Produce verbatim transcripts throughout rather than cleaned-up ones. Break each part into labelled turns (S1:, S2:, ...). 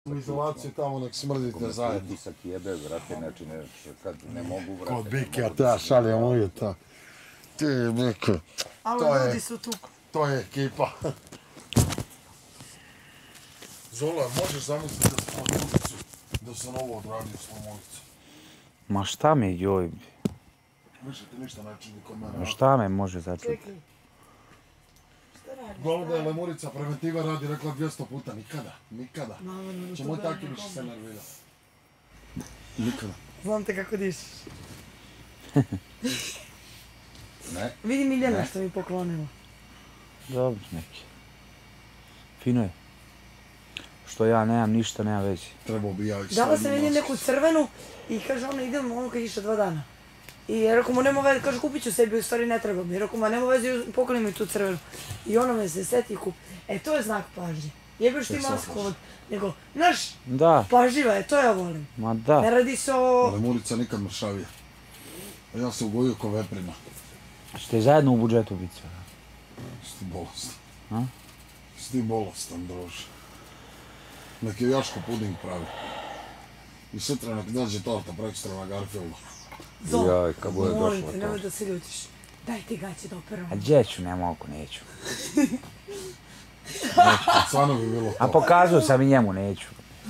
S1: U izolaciju tamo nek smrdite zajedno.
S2: Tisak jebe, vrate, znači ne, kad ne mogu vrate.
S1: Kod bike, ja te ja šaljem uvjeta. Ti bike.
S3: Ali ljudi su tu.
S1: To je ekipa. Zola, možeš zamisliti da smo na ulicu, da sam ovo odradio s tom ulicu?
S4: Ma šta me, joj.
S1: Više ti ništa ne čini kod mene.
S4: Ma šta me može začuti?
S3: Čekaj. Šta radiš?
S1: Glavno da je Lemurica preventiva radi, rekla dvjesto puta, nikada, nikada.
S3: Navodno,
S1: Će
S3: to
S1: moj
S3: da
S1: taki
S3: ne
S1: više se
S3: kom.
S1: nervira. Nikada.
S3: Znam te kako dišeš.
S2: Ne.
S3: Vidi Miljana
S2: Ne.
S3: što mi poklonila.
S4: Dobro, neki. Fino je. Što ja nemam ništa, nema veze.
S1: Trebao bi ja i
S3: Dala
S1: sve
S3: sam meni neku crvenu i kaže ona idemo ono kad iša dva dana. I ja rekao mu nema veze, kaže kupit ću sebi, u stvari ne treba mi. Rekao ma nema veze, pokloni mi tu crvenu. I ona me se seti i kupi. E to je znak pažnje. Jebeš ti masku od... Nego, znaš,
S4: Da,
S3: pažljiva je, to ja volim.
S4: ma
S3: Ne
S4: da.
S3: radi se o...
S1: Lemurica nikad mršavija. A ja se ugojio ko veprina.
S4: Ste zajedno u budžetu biti sve.
S1: Si ti bolestan.
S4: A?
S1: Si ti bolestan, druže. Nek je Jaško puding pravi. I sutra nek dođe torta prekstra na Garfieldu.
S3: Zola,
S2: Jaj, kad bude
S3: molim
S2: došla
S3: te,
S2: to.
S3: nemoj da se ljutiš. Daj ti gaće da
S4: A
S3: operamo.
S4: gdje ću, ne mogu, neću.
S1: Stvarno bi bilo
S4: A
S1: to.
S4: pokazao sam i njemu, neću.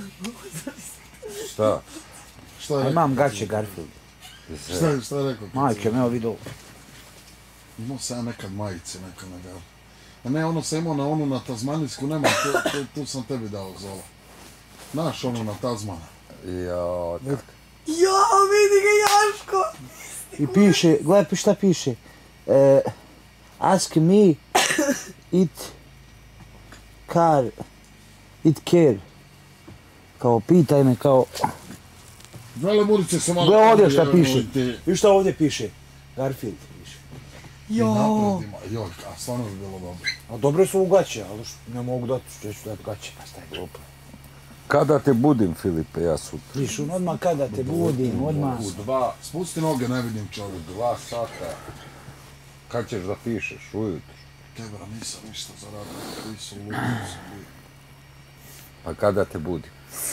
S2: Šta?
S1: Šta je
S4: A
S1: rekao?
S4: imam gaće Garfield.
S1: Šta je, šta je rekao?
S4: Majke, me evo vidio.
S1: Imao sam ja nekad majice neka na Gar. A ne, ono sam imao na onu na Tazmanijsku, nema, tu, tu, tu sam tebi dao, Zola. Znaš onu na Tazmana.
S2: Jo,
S3: Ja, vidi ga Jaško!
S4: I piše, gledaj šta piše. E, ask me it car, it care. Kao pitaj me kao...
S1: Dva Lemurice se malo...
S4: Gle ovdje šta
S1: pojavljaju,
S4: piše.
S1: ti-
S4: I šta ovdje piše? Garfield piše.
S1: i
S3: Jo!
S1: napred ima. Joj, a stvarno bi bilo dobro.
S4: A dobre su u gaće, ali š- ne mogu dati, što ću dati gaće, pa staj glupo.
S2: kada te budim, Filipe, ja sutra.
S4: Viš, on odmah kada te budim, odmah...
S2: U dva,
S1: Spusti noge, ne vidim čovjek.
S2: dva sata. Kad ćeš da pišeš, ujutro?
S1: Kebra, nisam ništa zaradio. Koji su ludi su bili.
S2: Pa kada te budim?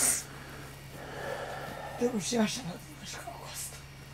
S3: Te uš Jaša razumeš kao gost.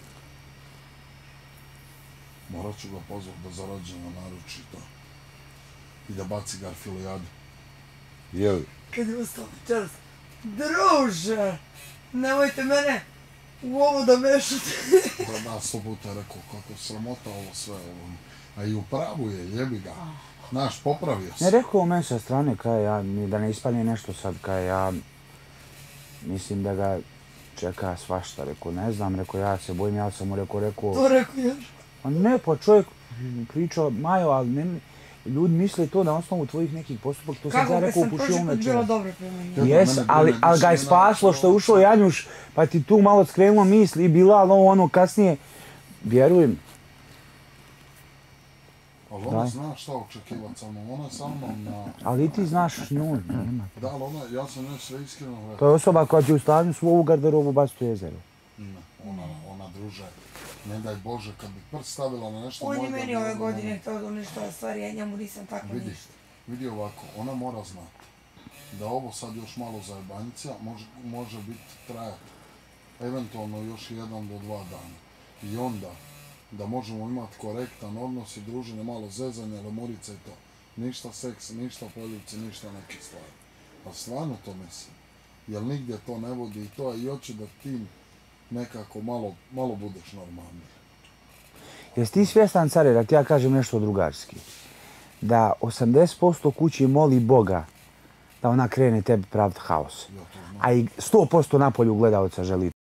S1: Morat ću ga pozvat da zarađeno naruči to. I da baci Garfilijadu.
S2: Jeli?
S3: Kad je ustao večeras. Druže! Nemojte mene u ovo da mešate.
S1: Da, da, sto puta je rekao kako sramota ovo sve. Ovo. A i u pravu je, jebi ga. Znaš, popravio
S4: Ne
S1: se.
S4: rekao meni sa strane, kaj ja, ni da ne ispane nešto sad, kaj ja... Mislim da ga čeka svašta, rekao, ne znam, rekao, ja se bojim, ja sam mu rekao, rekao...
S3: To rekao Jaško.
S4: A ne, pa čovjek pričao, Majo, ali ne, ljudi misle to na osnovu tvojih nekih postupaka, to sam
S3: Kako
S4: ja
S3: ga
S4: rekao
S3: sam
S4: u
S3: prošli
S4: pušiovom
S3: put bila
S4: večera.
S3: dobra prema njemu.
S1: Dobro,
S4: Jes,
S1: mene
S4: ali,
S1: brine
S4: ali ga je
S1: više
S4: spaslo što je ušao Janjuš, pa ti tu malo skrenulo misli i bila, ali ovo ono kasnije, vjerujem.
S1: Ali ona
S4: Daj.
S1: zna šta očekivat sa mnom. Ona je sa mnom na...
S4: Ali i ti znaš nju, nema.
S1: Da, ali ona, ja sam njoj sve iskreno rekao.
S4: To je osoba koja će u stanju svu ovu garderobu baciti u jezero.
S1: Ne, ona, ona druže, ne daj Bože, kad bi prst stavila na nešto...
S3: On je
S1: moj
S3: meni
S1: garderobu,
S3: ove godine
S1: ona-
S3: to uništava stvari, ja njemu nisam tako
S1: Vidi,
S3: ništa.
S1: vidi ovako, ona mora znati da ovo sad još malo zajebanjica može, može biti trajati eventualno još jedan do dva dana. I onda da možemo imati korektan odnos i druženje, malo zezanja, Lemurice i to. Ništa seks, ništa poljubci, ništa neke stvari. A stvarno to mislim. Jer nigdje to ne vodi i to, i hoće da ti nekako malo, malo budeš normalniji.
S4: Jesi ti svjestan, care, da ti ja kažem nešto drugarski? Da osamdeset posto kući moli Boga da ona krene tebi praviti haos.
S1: Ja to znam.
S4: A i sto posto napolju gledalca želi